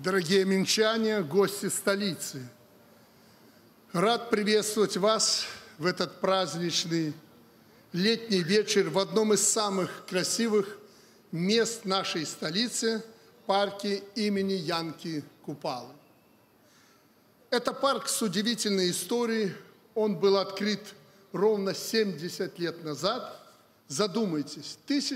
Дорогие минчане, гости столицы, рад приветствовать вас в этот праздничный летний вечер в одном из самых красивых мест нашей столицы – парке имени Янки Купалы. Это парк с удивительной историей. Он был открыт ровно 70 лет назад. Задумайтесь,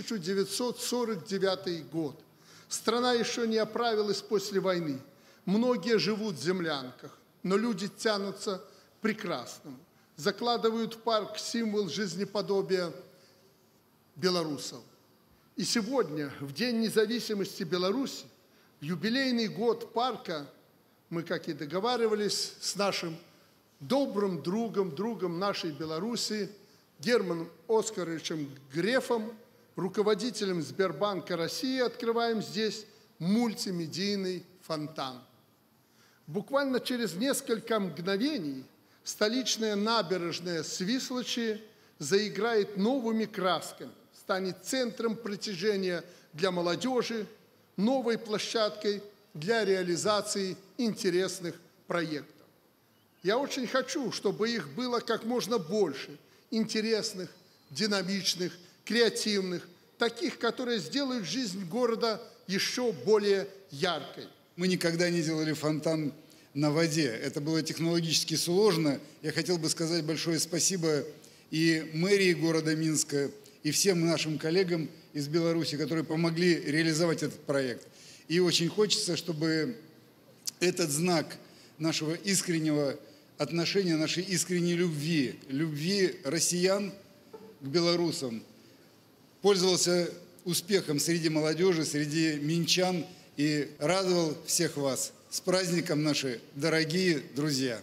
1949 год. Страна еще не оправилась после войны. Многие живут в землянках, но люди тянутся к прекрасному. Закладывают в парк символ жизнеподобия белорусов. И сегодня, в День независимости Беларуси, в юбилейный год парка, мы, как и договаривались, с нашим добрым другом нашей Беларуси, Германом Оскаровичем Грефом, руководителем Сбербанка России, открываем здесь мультимедийный фонтан. Буквально через несколько мгновений столичная набережная Свислочи заиграет новыми красками, станет центром притяжения для молодежи, новой площадкой для реализации интересных проектов. Я очень хочу, чтобы их было как можно больше, интересных, динамичных, креативных, таких, которые сделают жизнь города еще более яркой. Мы никогда не делали фонтан на воде. Это было технологически сложно. Я хотел бы сказать большое спасибо и мэрии города Минска, и всем нашим коллегам из Беларуси, которые помогли реализовать этот проект. И очень хочется, чтобы этот знак нашего искреннего отношения, нашей искренней любви россиян к белорусам пользовался успехом среди молодежи, среди минчан и радовал всех вас. С праздником, наши дорогие друзья!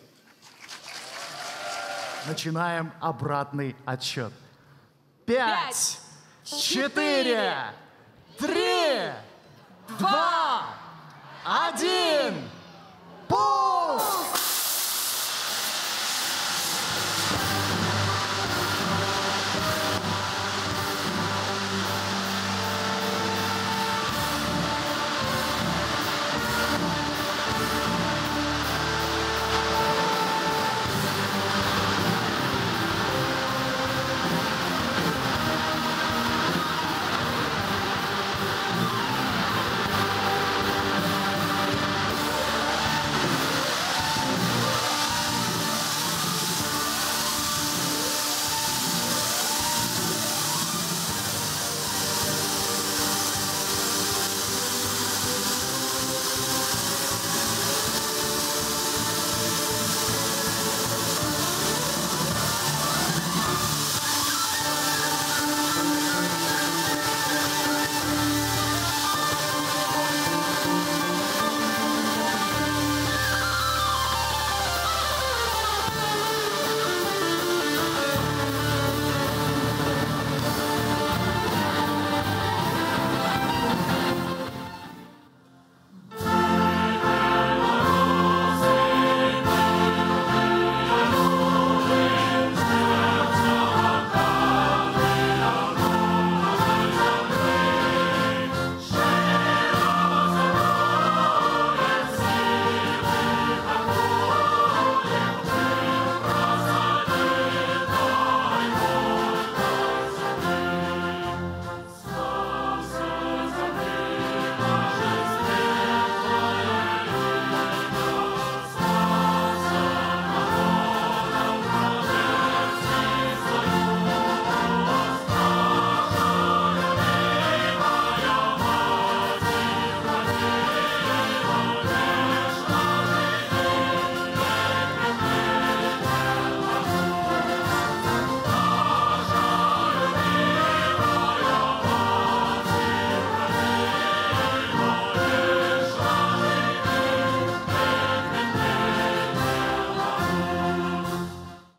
Начинаем обратный отсчет. 5, 4, 3, 2,